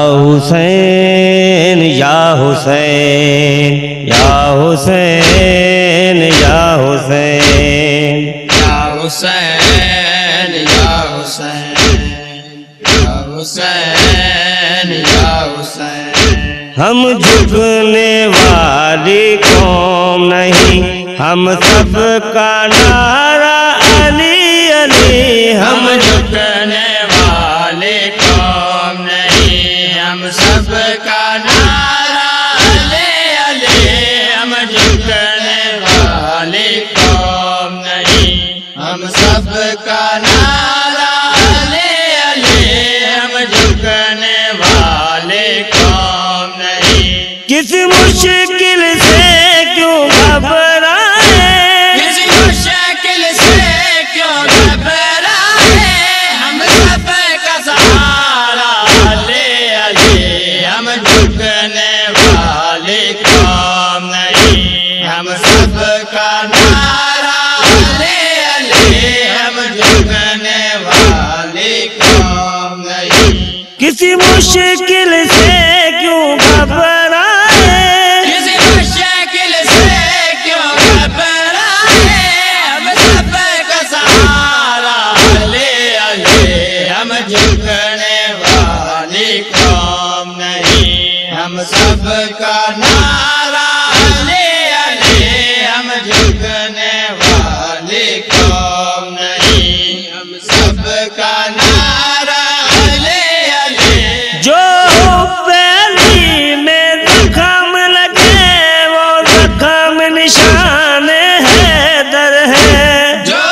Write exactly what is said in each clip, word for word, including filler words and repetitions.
حسین یا حسین یا حسین یا حسین یا حسین یا حسین یا حسین یا حسین ہم جھکنے والی قوم نہیں، ہم سب کا نعرہ علی علی، ہم ہم جھکنے والے قوم نہیں، ہم سب کا نعرہ علی علی، ہم جھکنے والے قوم نہیں، ہم سب کا نعرہ علی علی، ہم جھکنے والے قوم نہیں۔ کسی مشکل سے کیوں گھبرائے، کسی مشکل سے کیوں گھبرائے، ہم سب کا سہارا لے علی، ہم جھکنے والے قوم نہیں، ہم سب کا نعرہ لے علی، ہم جھکنے والے قوم نہیں۔ کسی مشکل سے کیوں گھبرائے، کسی مشکل سے کیوں گھبرائے، ہم سب کا سہارا لے علی، ہم جھکنے والی قوم نہیں، ہم سب کا نعرہ لے علی، ہم جھکنے والی قوم نہیں، ہم سب کا نعرہ لے علی۔ جو پہلی میں زخم لگے وہ زخم نشان حیدر ہے، جو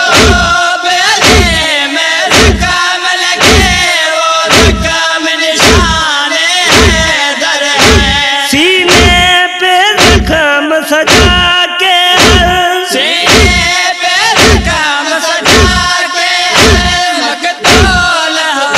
بیلے میں زخم لگے وہ زخم نشان حیدر ہے، سینے پہ زخم سجا کے سینے پہ زخم سجا کے مقتول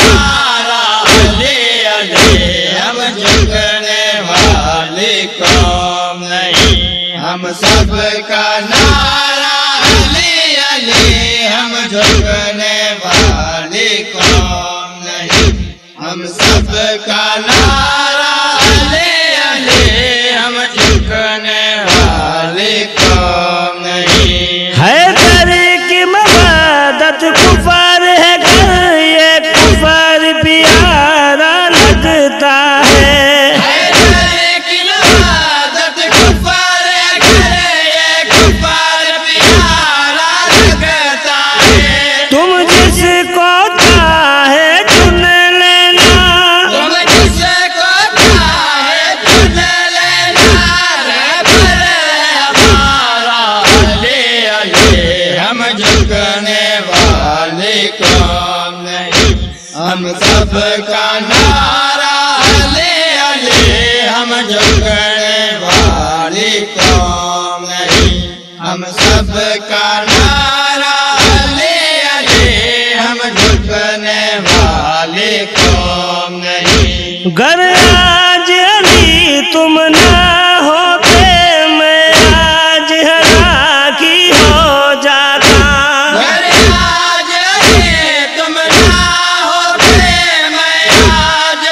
ہمارا علی علی، ہم جھکنے والی قوم نہیں، ہم سب کا نعرہ علی علی، ہم جھکنے والی قوم نہیں، ہم سب کا نعرہ علی علی، ہم جھکنے والی قوم نہیں۔ حیدر کی مبادت کفر ہے گر یہ کفر پیارا لگتا ہے، حیدر کی عبادت کفر اگر یہ کفر پیارا لگتا ہے، تم جس کو چاہے چن لینا، تم جس کو چاہے چن لینا، رہبر ہے ہمارا علی علی، ہم جھکنے والی قوم نہیں، ہم سب کا نعرہ علی علی، ہم جھکنے والی قوم نہیں، ہم سب کا نعرہ علی علی، ہم جھکنے والی قوم نہیں۔ گر آج علی تم نہ ہوتے میں آج ہلاکی ہو جاتا، اگر آج علی تم نہ ہوتے میں آج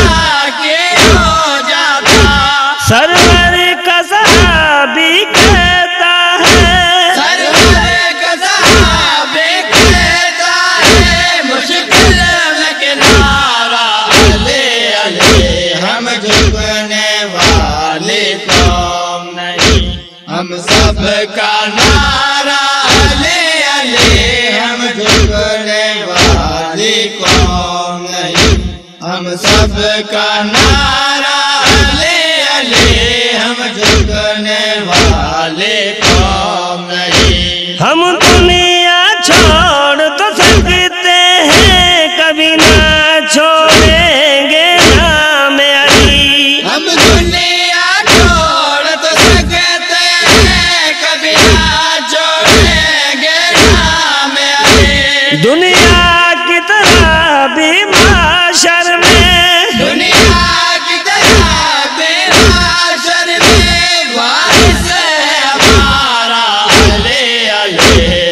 ہلاکی ہو جاتا، سرور کا صحابی کہتا ہے، سرور کا صحابی کہتا ہے، مشکل میں کنارہ علی علی، ہم جھکنے والی قوم نہیں، ہم سب کا نعرہ علی علی، ہم جھکنے والی قوم نہیں، ہم سب کا نعرہ علی علی، ہم جھکنے والی قوم نہیں۔ ہم دنیا چھوڑ تو سکتے ہیں کبھی نہ چھوڑیں گے نام علی، ہم دنیا چھوڑ تو سکتے ہیں کبھی نہ چھوڑیں گے نام علی، دنیا کی طرح بھی معاشر میں، دنیا کی طرح بے معاشر میں وارث ہے ہمارا علی علی،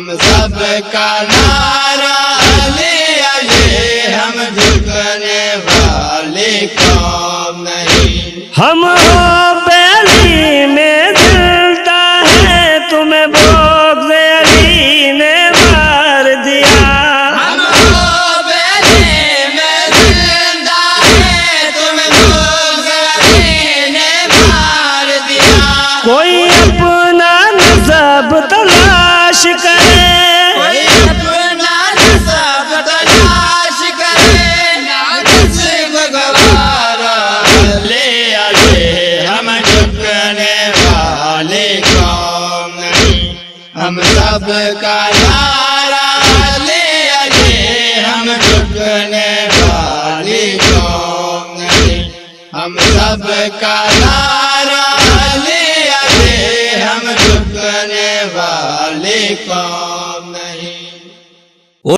ہم سب کا نعرہ لے آئے، ہم جھکنے والی قوم نہیں۔ ہم ہو بیلی میں جلتا ہے، تمہیں بغض علی نے مار دیا۔ ہم ہو بیلی میں زندہ ہے، تمہیں بغض علی نے مار دیا۔ کوئی اپنا نسب تلاش کرے، کوئی اپنا نسب تلاش کرے، نسب گوارا لے آئے، ہم جھکنے والے قوم نہیں۔ ہم سب کا نعرہ لے آئے، ہم جھکنے والی قوم نہیں۔ ہم سب کا نعرہ لے آئے، ہم جھکنے والی قوم